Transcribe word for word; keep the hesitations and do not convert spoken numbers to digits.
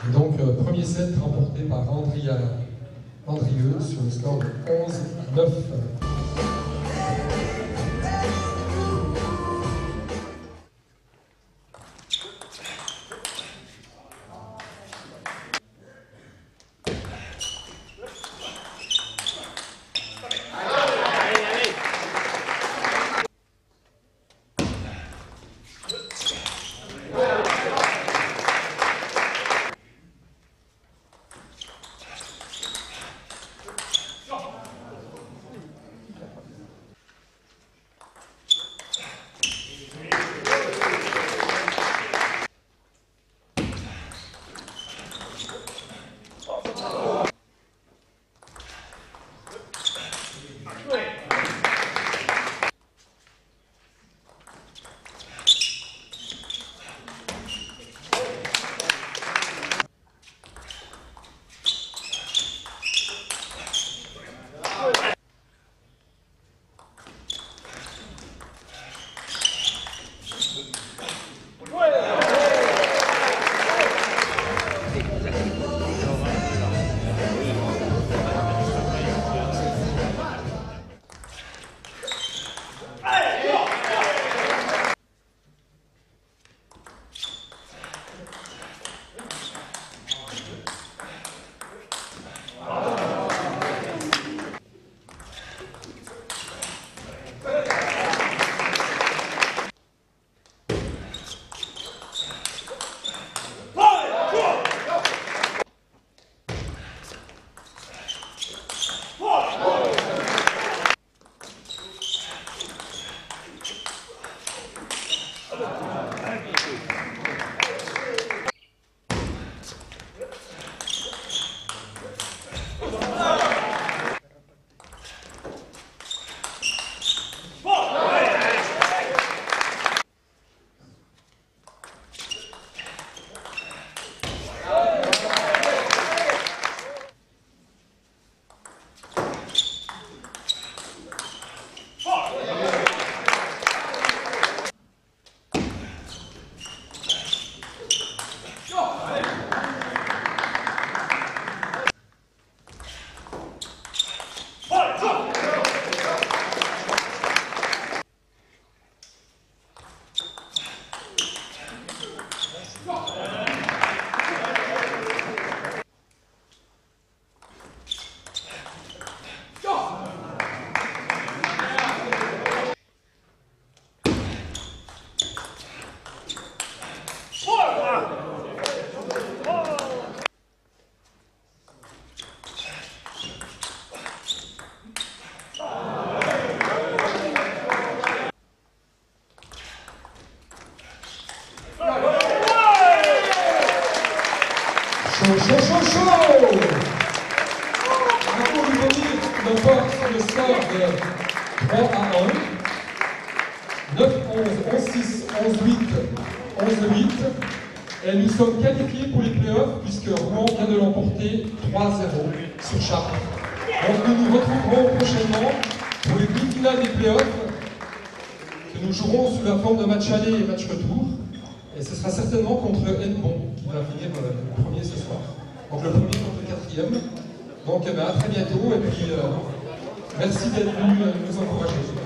Et donc, euh, premier set remporté par Andria Andrieux sur le score de onze à neuf. Chaud, chaud, chaud, chaud! Marco Dubonnier l'emporte sur le score de trois à un, neuf onze, onze six, onze huit, onze huit. Et nous sommes qualifiés pour les playoffs puisque Rouen vient de l'emporter trois à zéro sur Chartres. Donc nous nous retrouverons prochainement pour les demi-finales des playoffs que nous jouerons sous la forme de match aller et match retour. Et ce sera certainement contre Edmond qui va finir le premier ce soir. Donc le premier contre le quatrième. Donc eh bien, à très bientôt et puis euh, merci d'être venu nous encourager.